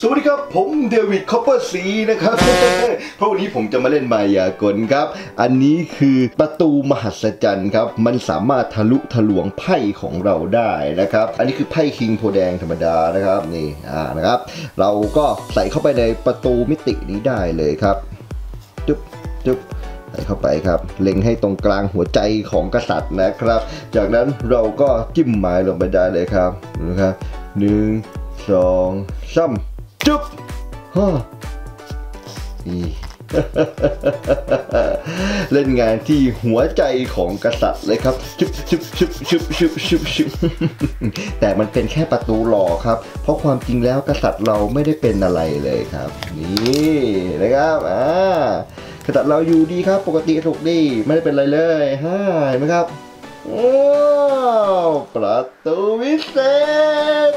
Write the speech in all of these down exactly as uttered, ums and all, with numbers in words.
สวัสดีครับผมเดวิดคอปเปอร์ซีนะครับเพราะวันนี้ผมจะมาเล่นมายากลครับอันนี้คือประตูมหัศจรรย์ครับมันสามารถทะลุทะลวงไพ่ของเราได้นะครับอันนี้คือไพ่คิงโพแดงธรรมดานะครับนี่อ่านะครับเราก็ใส่เข้าไปในประตูมิตินี้ได้เลยครับจุ๊บจุ๊บใส่เข้าไปครับเล็งให้ตรงกลางหัวใจของกษัตริย์นะครับจากนั้นเราก็จิ้มไม้ลงไปได้เลยครับนะครับหนึ่งสองสามจุ๊บฮ่าอีเล่นงานที่หัวใจของกษัตริย์เลยครับชุบชุบชุบชุบชุบชุบชุบแต่มันเป็นแค่ประตูหล่อครับเพราะความจริงแล้วกษัตริย์เราไม่ได้เป็นอะไรเลยครับนี่นะครับอ่ากษัตริย์เราอยู่ดีครับปกติถูกดีไม่ได้เป็นอะไรเลยฮ่าเห็นไหมครับว้าวประตูวิเศษ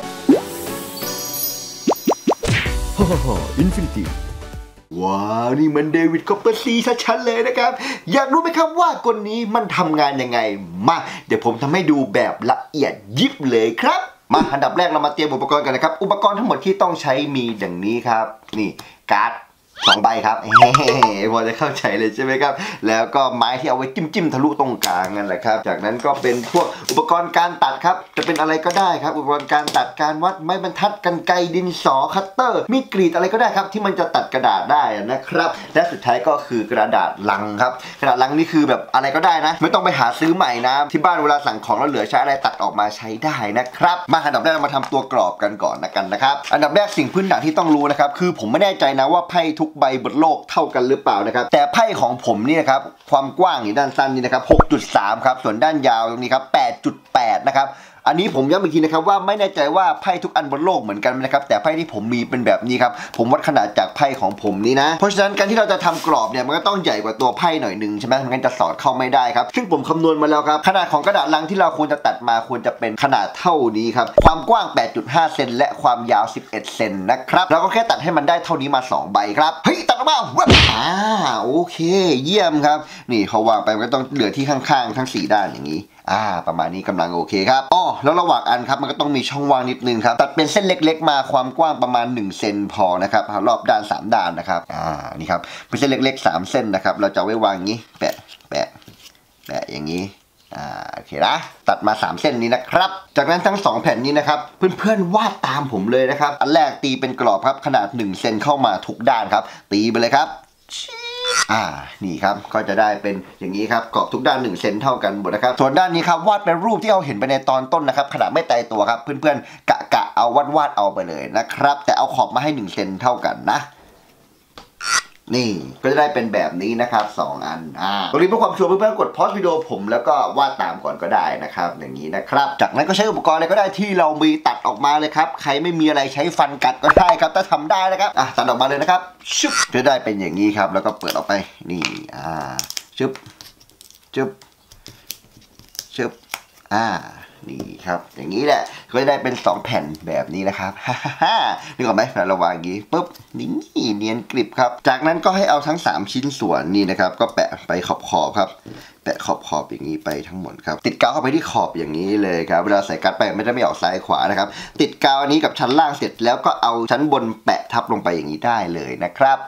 ฮ่าฮ่าอินฟินิตี้ว้าวนี่มันเดวิดคอปเปอร์ซีชัดๆเลยนะครับอยากรู้ไหมครับว่ากลนี้มันทำงานยังไงมาเดี๋ยวผมทำให้ดูแบบละเอียดยิบเลยครับมาอันดับแรกเรามาเตรียมอุปกรณ์กันนะครับอุปกรณ์ทั้งหมดที่ต้องใช้มีดังนี้ครับนี่การ์ดสองใบครับเฮ้พอจะเข้าใจเลยใช่ไหมครับแล้วก็ไม้ที่เอาไว้จิ้มจิ้มทะลุตรงกลางนั่นแหละครับจากนั้นก็เป็นพวกอุปกรณ์การตัดครับจะเป็นอะไรก็ได้ครับอุปกรณ์การตัดการวัดไม้บรรทัดกรรไกรดินสอคัตเตอร์มีดกรีดอะไรก็ได้ครับที่มันจะตัดกระดาษได้นะครับและสุดท้ายก็คือกระดาษลังครับกระดาษลังนี่คือแบบอะไรก็ได้นะไม่ต้องไปหาซื้อใหม่นะที่บ้านเวลาสั่งของแล้วเหลือใช้อะไรตัดออกมาใช้ได้นะครับมาอันดับแรกเรามาทำตัวกรอบกันก่อนนะกันนะครับอันดับแรกสิ่งพื้นฐานที่ต้องรู้นะครับคือผมไม่แน่ใจนะว่าไพ่ทุกใบบนโลกเท่ากันหรือเปล่านะครับแต่ไพ่ของผมนี่นะครับความกว้างนี่ด้านสั้นนี่นะครับ หกจุดสาม ครับส่วนด้านยาวตรงนี้ครับ แปดจุดแปด นะครับอันนี้ผมย้ำอีกทีนะครับว่าไม่แน่ใจว่าไพ่ทุกอันบนโลกเหมือนกันนะครับแต่ไพ่ที่ผมมีเป็นแบบนี้ครับผมวัดขนาดจากไพ่ของผมนี้นะเพราะฉะนั้นการที่เราจะทำกรอบเนี่ยมันก็ต้องใหญ่กว่าตัวไพ่หน่อยนึงใช่ไหมงั้นจะสอดเข้าไม่ได้ครับซึ่งผมคำนวณมาแล้วครับขนาดของกระดาษลังที่เราควรจะตัดมาควรจะเป็นขนาดเท่านี้ครับความกว้าง แปดจุดห้า เซนและความยาวสิบเอ็ดเซนนะครับเราก็แค่ตัดให้มันได้เท่านี้มาสองใบครับเฮ้ยตัดออกมาว้าวอ่าโอเคเยี่ยมครับนี่เขาวางไปก็ต้องเหลือที่ข้างๆทั้งสี่ด้านอย่างนี้อ่าประมาณนี้กำลังโอเคครับอ๋อแล้วระหว่างอันครับมันก็ต้องมีช่องว่างนิดนึงครับตัดเป็นเส้นเล็กๆมาความกว้างประมาณหนึ่งเซนพอนะครับรอบด้านสามด้านนะครับอ่านี่ครับเป็นเส้นเล็กๆสามเส้นนะครับเราจะไว้วางอย่างนี้แปะแปะแปะอย่างนี้อ่าโอเคนะตัดมาสามเส้นนี้นะครับจากนั้นทั้งสองแผ่นนี้นะครับเพื่อนๆวาดตามผมเลยนะครับอันแรกตีเป็นกรอบครับขนาดหนึ่งเซนเข้ามาทุกด้านครับตีไปเลยครับอ่านี่ครับก็จะได้เป็นอย่างนี้ครับกรอบทุกด้านหนึ่งเซนเท่ากันหมดนะครับส่วนด้านนี้ครับวาดเป็นรูปที่เราเห็นไปในตอนต้นนะครับขนาดไม่ตายตัวครับเพื่อนๆกะกะเอาวาดวาดเอาไปเลยนะครับแต่เอาขอบมาให้หนึ่งเซนเท่ากันนะนี่ก็จะได้เป็นแบบนี้นะครับสองอันอ่าตรงนี้เพื่อความชัวร์เพื่อนๆกดพอสวิดีโอผมแล้วก็วาดตามก่อนก็ได้นะครับอย่างนี้นะครับจากนั้นก็ใช้อุปกรณ์อะไรก็ได้ที่เรามีตัดออกมาเลยครับใครไม่มีอะไรใช้ฟันกัดก็ได้ครับถ้าทำได้นะครับอ่ะตัดออกมาเลยนะครับชุบจะได้เป็นอย่างนี้ครับแล้วก็เปิดออกไปนี่อ่าชุบชุบชุบอ่านี่ครับอย่างนี้แหละก็จะได้เป็นสองแผ่นแบบนี้นะครับฮ่าฮ่านึกออกไหมเราวางอย่างนี้ปุ๊บนี่เนียนกริบครับจากนั้นก็ให้เอาทั้งสามชิ้นส่วนนี่นะครับก็แปะไปขอบขอบครับแปะขอบขอบอย่างนี้ไปทั้งหมดครับติดกาวเข้าไปที่ขอบอย่างนี้เลยครับเวลาใส่กัดไปไม่ได้ไม่ออกซ้ายขวานะครับติดกาวอันนี้กับชั้นล่างเสร็จแล้วก็เอาชั้นบนแปะทับลงไปอย่างนี้ได้เลยนะครับ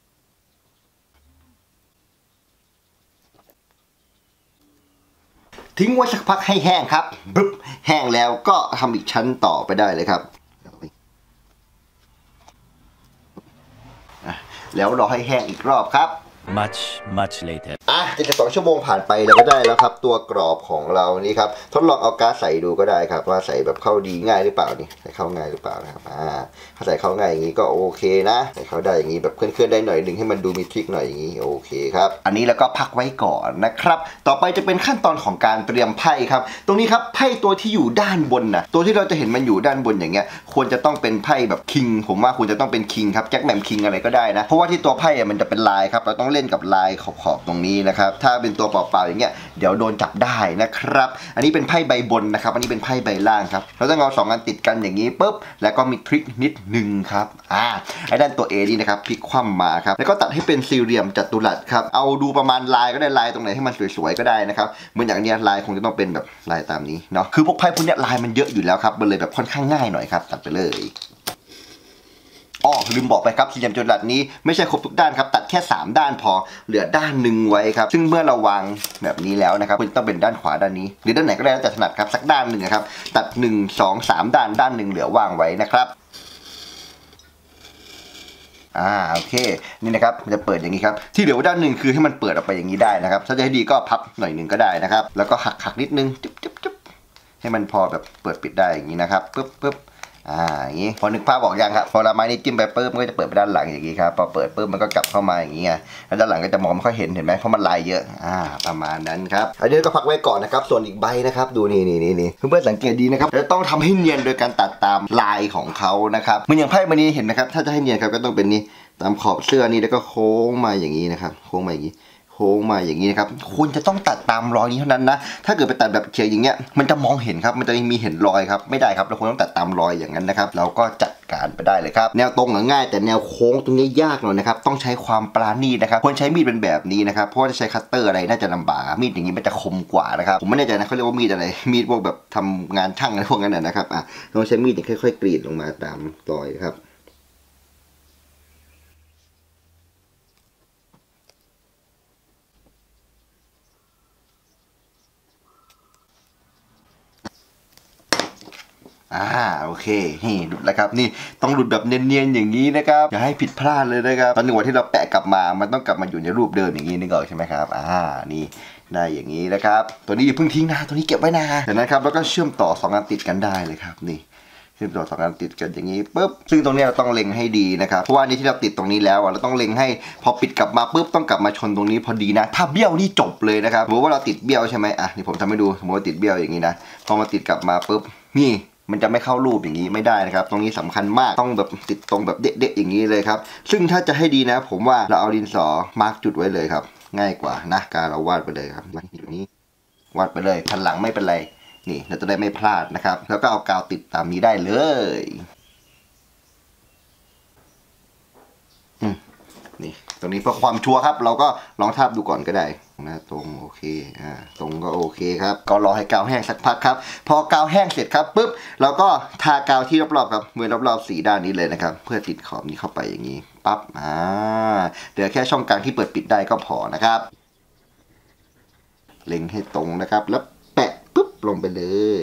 ทิ้งไว้สักพักให้แห้งครับบึ๊บแห้งแล้วก็ทำอีกชั้นต่อไปได้เลยครับแล้วรอให้แห้งอีกรอบครับ much much later อ่ะจะสองชั่วโมงผ่านไปแล้วก็ได้แล้วครับตัวกรอบของเรานี่ครับทดลองเอาก๊าซใส่ดูก็ได้ครับว่าใส่แบบเข้าดีง่ายหรือเปล่านี่ใส่เข้าง่ายหรือเปล่านะครับอ่าถ้าใส่เข้าง่ายอย่างนี้ก็โอเคนะใส่เข้าได้อย่างนี้แบบเคลื่อนๆได้หน่อยหนึ่งให้มันดูมีทริคหน่อยอย่างนี้โอเคครับอันนี้แล้วก็พักไว้ก่อนนะครับต่อไปจะเป็นขั้นตอนของการเตรียมไพ่ครับตรงนี้ครับไพ่ตัวที่อยู่ด้านบนนะตัวที่เราจะเห็นมันอยู่ด้านบนอย่างเงี้ยควรจะต้องเป็นไพ่แบบคิงผมว่าควรจะต้องเป็นคิงครับแจ็คแหม่มคิงอะไรก็ได้นะเพราะว่าที่ตัวไพ่มันจะเป็นลายครับเราต้องเล่นกับลายขอบๆตรงนี้นะครับถ้าเป็นตัวเปล่าๆอย่างเงี้ยเดี๋ยวโดนจับได้นะครับอันนี้เป็นไพ่ใบบนนะครับอันนี้เป็นไพ่ใบล่างครับเราต้องเอาสองอันติดกันอย่างนี้ปุ๊บแล้วก็มีทริคนิดนึงครับอ่าไอ้ด้านตัว A นี่นะครับพลิกคว่ำมาครับแล้วก็ตัดให้เป็นสี่เหลี่ยมจัตุรัสครับเอาดูประมาณลายก็ได้ลายตรงไหนให้มันสวยๆก็ได้นะครับเหมือนอย่างเนี้ยลายคงจะต้องเป็นแบบลายตามนี้เนาะคือพวกไพ่พวกเนี้ยลายมันเยอะอยู่แล้วครับมันเลยแบบค่อนข้างง่ายหน่อยครับตัดไปเลยอ๋อลืมบอกไปครับสี่เหลี่ยมจัตุรัสนี้ไม่ใช่ครบทุกด้านครับตัดแค่สามด้านพอเหลือด้านหนึ่งไว้ครับซึ่งเมื่อเราวางแบบนี้แล้วนะครับคุณต้องเป็นด้านขวาด้านนี้หรือด้านไหนก็ได้แล้วแต่ถนัดครับสักด้านหนึ่งครับตัดหนึ่ง สอง สามด้านด้านหนึ่งเหลือว่างไว้นะครับอ่าโอเคนี่นะครับมันจะเปิดอย่างนี้ครับที่เหลือด้านหนึ่งคือให้มันเปิดออกไปอย่างนี้ได้นะครับถ้าจะให้ดีก็พับหน่อยหนึ่งก็ได้นะครับแล้วก็หักหักนิดนึงจุ๊บจุ๊บจุ๊บให้มันพอแบบเปิดปิดได้อย่างนี้นะครับปึ๊บปึ๊บอ่าอย่างนี้พอนึกภาพบอกยังครับพอเราไม้นี้จิ้มไปปึ๊บมันก็จะเปิดไปด้านหลังอย่างนี้ครับพอเปิดปึ๊บมันก็กลับเข้ามาอย่างนี้ไงแล้วด้านหลังก็จะมองไม่ค่อยเห็นเห็นไหมเพราะมันลายเยอะอ่าประมาณนั้นครับอันนี้ก็พักไว้ก่อนนะครับส่วนอีกใบนะครับดูนี่นี่นี่นี่เพื่อนๆสังเกตดีนะครับจะต้องทำให้เนียนโดยการตัดตามลายของเขานะครับเหมือนอย่างไพ่ใบนี้เห็นนะครับถ้าจะให้เนียนครับก็ต้องเป็นนี่ตามขอบเสื้อนี่แล้วก็โค้งมาอย่างนี้นะครับโค้งมาอย่างนี้โค้งมาอย่างนี้นะครับคุณจะต้องตัดตามรอยนี้เท่านั้นนะถ้าเกิดไปตัดแบบเขียอย่างเงี้ยมันจะมองเห็นครับมันจะมีเห็นรอยครับไม่ได้ครับเราควรต้องตัดตามรอยอย่างนั้นนะครับเราก็จัดการไปได้เลยครับแนวตรงง่ายแต่แนวโค้งตรงนี้ยากหน่อยนะครับต้องใช้ความปราณีตนะครับควรใช้มีดเป็นแบบนี้นะครับเพราะว่าจะใช้คัตเตอร์อะไรน่าจะลำบากมีดอย่างนี้มันจะคมกว่านะครับผมไม่แน่ใจนะเขาเรียกว่ามีดอะไรมีดพวกแบบทำงานช่างอะไรพวกนั้นนะครับอ่ะเราใช้มีดค่อยๆกรีดลงมาตามรอยครับอ่าโอเคนี่หลุดแล้วครับนี่ต้องหลุดแบบเนียนๆอย่างนี้นะครับอย่าให้ผิดพลาดเลยนะครับตอนหนึ่งวันที่เราแปะกลับมามันต้องกลับมาอยู่ในรูปเดิมอย่างนี้นึกออกใช่ไหมครับอ่านี่ได้อย่างนี้นะครับตัวนี้อย่าเพิ่งทิ้งนะตัวนี้เก็บไว้นะจากนั้นครับแล้วก็เชื่อมต่อสองอันติดกันได้เลยครับนี่เชื่อมต่อสองอันติดกันอย่างนี้ปุ๊บซึ่งตรงนี้เราต้องเล็งให้ดีนะครับเพราะว่านี่ที่เราติดตรงนี้แล้วเราต้องเล็งให้พอปิดกลับมาปุ๊บต้องกลับมาชนตรงนี้พอดีนะถ้าเบี้ยวนี่จบเลยนะครับสมมติว่าเราติดเบี้ยวใช่ไหมอ่ะนี่ผมทำให้ดูสมมติว่าติดเบี้ยวอย่างนี้นะพอมาติดกลับมาปุ๊บนี่มันจะไม่เข้ารูปอย่างนี้ไม่ได้นะครับตรงนี้สำคัญมากต้องแบบติดตรงแบบเด็ดๆอย่างนี้เลยครับซึ่งถ้าจะให้ดีนะผมว่าเราเอาดินสอมาร์กจุดไว้เลยครับง่ายกว่านะการเราวาดไปเลยครับอย่างนี้วาดไปเลยพันหลังไม่เป็นไรนี่เราจะได้ไม่พลาดนะครับแล้วก็เอากาวติดตามนี้ได้เลยนี่ตรงนี้เพื่อความชัวร์ครับเราก็ลองทาบดูก่อนก็ได้นะตรงโอเคอ่าตรงก็โอเคครับก็รอให้กาวแห้งสักพักครับพอกาวแห้งเสร็จครับปุ๊บเราก็ทากาวที่รอบๆครับมือรอบๆสีด้านนี้เลยนะครับเพื่อติดขอบนี้เข้าไปอย่างนี้ปั๊บอ่าเหลือแค่ช่องกลางที่เปิดปิดได้ก็พอนะครับเล็งให้ตรงนะครับแล้วแปะปุ๊บลงไปเลย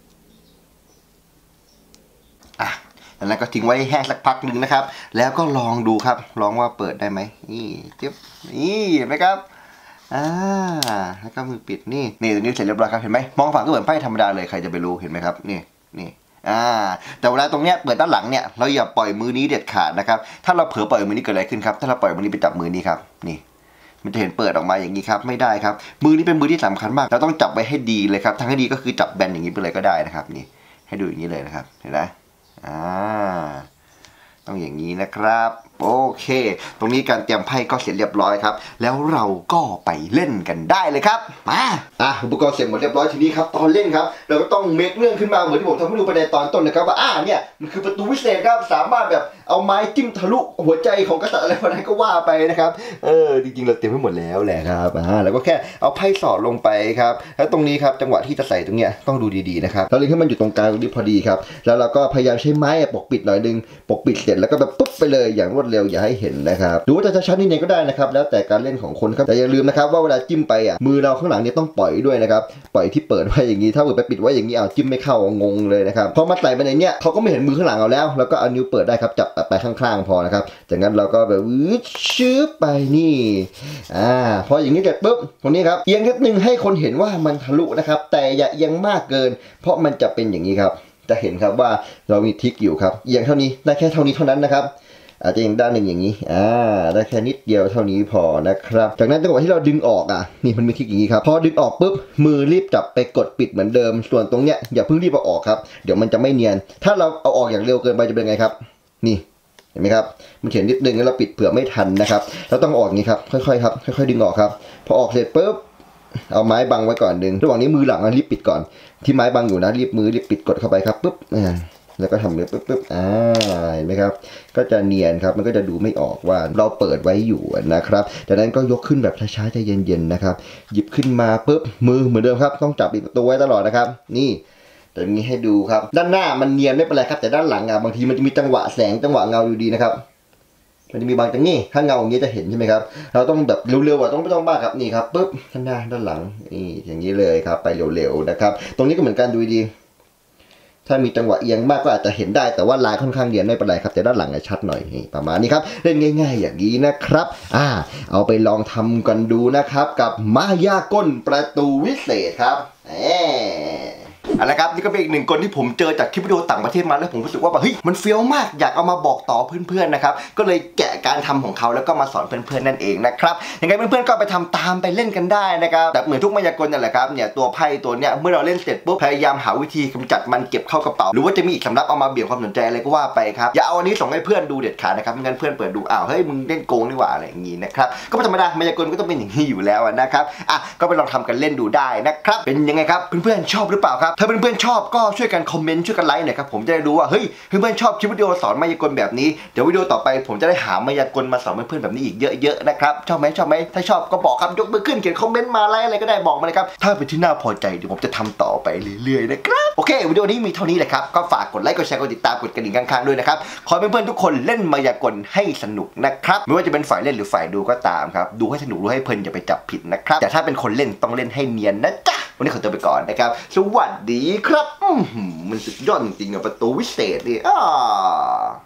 อ่ะแล้วก็ทิ้งไว้แห้งสักพักหนึ่งนะครับแล้วก็ลองดูครับลองว่าเปิดได้ไหมนี่จิ๊บนี่เห็นไหมครับอ่าแล้วก็มือปิดนี่นี่ตรงนี้เสร็จเรียบร้อยครับเห็นไหมมองฝั่งก็เหมือนไพ่ธรรมดาเลยใครจะไปรู้เห็นไหมครับนี่นี่อ่าแต่เวลาตรงเนี้ยเปิดด้านหลังเนี่ยเราอย่าปล่อยมือนี้เด็ดขาดนะครับถ้าเราเผลอปล่อยมือนี้เกิดอะไรขึ้นครับถ้าเราปล่อยมือนี้ไปจับมือนี้ครับนี่มันจะเห็นเปิดออกมาอย่างนี้ครับไม่ได้ครับมือนี้เป็นมือที่สำคัญมากเราต้องจับไว้ให้ดีเลยครับทางให้ดีก็คือจับแบนอย่างนี้ไปเลยก็ได้นะครับนี่ให้ดูอย่างนี้เลยนะครับเห็นไหมอ่าต้องอย่างนี้นะครับโอเคตรงนี้การเตรียมไพ่ก็เสร็จเรียบร้อยครับแล้วเราก็ไปเล่นกันได้เลยครับมาอ่ะอุปกรณ์เสร็จหมดเรียบร้อยทีนี้ครับตอนเล่นครับเราก็ต้องเมคเรื่องขึ้นมาเหมือนที่ผมทำให้ดูไปในตอนต้นเลยครับว่าอ่าเนี่ยมันคือประตูวิเศษครับสามารถแบบเอาไม้จิ้มทะลุหัวใจของกษัตริย์อะไรพวกนั้นก็ว่าไปนะครับเออจริงๆเราเตรียมไว้หมดแล้วแหละครับอ่าแล้วก็แค่เอาไพ่สอดลงไปครับแล้วตรงนี้ครับจังหวะที่จะใส่ตรงเนี้ยต้องดูดีๆนะครับเราเล็งให้มันอยู่ตรงกลางตรงนี้พอดีครับแล้วเราก็พยายามใช้ไม้ปกปิดหน่อยนึงปกปิดเสร็จแล้วก็แบบปุ๊บไปเลยอย่างรวดเร็วอย่าให้เห็นนะครับดูว่าจะชัดนิดนึงก็ได้นะครับแล้วแต่การเล่นของคนครับแต่อย่าลืมนะครับว่าเวลาจิ้มไปอ่ะมือเราข้างหลังเนี่ยต้องปล่อยด้วยนะครับปล่อยที่เปิดไว้อย่างนี้ถ้าเกิดไปปิดไว้อย่างนี้เอาจิ้มไม่เข้างงเลยนะครับพอมาใส่ไปในเนี้ยเขาก็ไม่เห็นมือข้างหลังเราแล้วแล้วก็เอานิ้วเปิดได้ครับจับไปข้างๆพอนะครับจากนั้นเราก็แบบวืดชืบไปนี่อ่าพออย่างนี้เสร็จปุ๊บตรงนี้ครับเอียงนิดนึงให้คนเห็นว่ามันทะลุนะครับแต่อย่าเอียงมากเกินเพราะมันจะเป็นอย่างนี้ครับจะเห็นครับว่าเรามีทริคอยู่ครับเอียงเท่านี้ได้แค่เท่านี้เท่านั้นนะครับอาจจะอย่างด้านหนึ่งอย่างนี้อ่าได้แค่นิดเดียวเท่านี้พอนะครับจากนั้นจังหวะที่เราดึงออกอ่ะนี่มันมีทริคอย่างนี้ครับพอดึงออกปุ๊บมือรีบจับไปกดปิดเหมือนเดิมส่วนตรงเนี้ยอย่าเพิ่งรีบเอาออกครับเดี๋ยวมันจะไม่เนียนถ้าเราเอาออกอย่างเร็วเกินไปจะเป็นไงครับนี่เห็นไหมครับมันเขียนนิดนึงแล้วเราปิดเผื่อไม่ทันนะครับเราต้องออกอย่างนี้ครับค่อยๆครับค่อยๆดึงออกครับพอออกเสร็จปุ๊บเอาไม้บังไว้ก่อนดึงระหว่างนี้มือหลังรีบปิดก่อนที่ไม้บังอยู่นะรีบมือรีบปิดกดเข้าไปครับปุ๊บแล้วก็ทำเนื้อปึ๊บปึ๊บอ่าเห็นไหมครับก็จะเนียนครับมันก็จะดูไม่ออกว่าเราเปิดไว้อยู่นะครับจากนั้นก็ยกขึ้นแบบช้าๆใจเย็นๆนะครับหยิบขึ้นมาปึ๊บมือเหมือนเดิมครับต้องจับปิดประตูไว้ตลอดนะครับนี่แต่มีให้ดูครับด้านหน้ามันเนียนไม่เป็นไรครับแต่ด้านหลังอ่ะบางทีมันจะมีจังหวะแสงจังหวะเงาอยู่ดีนะครับมันจะมีบางจังนี่ถ้าเงาอย่างนี้จะเห็นใช่ไหมครับเราต้องแบบเร็วๆอ่ะต้องไม่ต้องมากครับนี่ครับปุ๊บด้านหน้าด้านหลังนี่อย่างนี้เลยครับไปเร็วๆนะครับตรงนี้ก็เหมือนกันดูดีถ้ามีจังหวะเอียงมากก็อาจจะเห็นได้แต่ว่าลายค่อนข้างเนียนไม่เป็นไรครับแต่ด้านหลังชัดหน่อยนี่ประมาณนี้ครับเล่นง่ายๆอย่างนี้นะครับอ่าเอาไปลองทำกันดูนะครับกับมายากลประตูวิเศษครับแหมเอาละครับนี่ก็เป็นอีกหนึ่งคนที่ผมเจอจากคลิปวิดีโอต่างประเทศมาแล้วผมรู้สึกว่าแบบเฮ้ยมันเฟี้ยวมากอยากเอามาบอกต่อเพื่อนๆนะครับก็เลยแกะการทำของเขาแล้วก็มาสอนเพื่อนๆนั่นเองนะครับยังไงเพื่อนๆก็ไปทำตามไปเล่นกันได้นะครับแต่เหมือนทุกมายากลนั่นแหละครับเนี่ยตัวไพ่ตัวเนี้ยเมื่อเราเล่นเสร็จปุ๊บพยายามหาวิธีกำจัดมันเก็บเข้ากระเป๋าหรือว่าจะมีอีกสำรับเอามาเบี่ยงความสนใจอะไรก็ว่าไปครับอย่าเอาอันนี้ส่งให้เพื่อนดูเด็ดขาดนะครับไม่งั้นเพื่อนเปิดดูอ้าวเฮ้ยมึงเล่นโกงนี่หว่าอะไรอย่างงี้นะครับก็ธรรมดามายากลก็ต้องเป็นอย่างนี้อยู่แล้วนะครับอ่ะก็ไปลองทำกันเล่นดูได้นะครับเป็นยังไงครับเพื่อนๆชอบหรือเปล่าครับถ้าเพื่อนๆชอบก็ช่วยกันคอมเมนต์ช่วยกันไลค์หน่อยครับผมจะได้รู้ว่าเฮ้ยเพื่อนๆชอบคลิปวิดีโอสอนมายากลแบบนี้เดี๋ยววิดีโอต่อไปผมจะได้หามายากลมาสอนเพื่อนๆแบบนี้อีกเยอะๆนะครับชอบไหมชอบไหมถ้าชอบก็บอกครับยกมือขึ้นเขียนคอมเมนต์มาไลค์อะไรก็ได้บอกมาเลยครับถ้าเป็นที่น่าพอใจเดี๋ยวผมจะทำต่อไปเรื่อยๆนะครับโอเควิดีโอนี้มีเท่านี้แหละครับก็ฝากกดไลค์กดแชร์กดติดตามกดกระดิ่งข้างๆด้วยนะครับขอให้เพื่อนๆทุกคนเล่นมายากลให้สนุกนะครับไม่ว่าจะเป็นฝ่ายเล่นหรือฝ่ายดูก็ตามครับดูให้สนุกดูให้เพลินอย่าไปจับผิดนะครับแต่ถ้าเป็นคนเล่นต้องเล่นให้เนียนนะจ๊ะวันนี้ขอตัวไปก่อนนะครับสวัสดีครับมันสุดยอดจริงๆอะประตูวิเศษนี่อ่า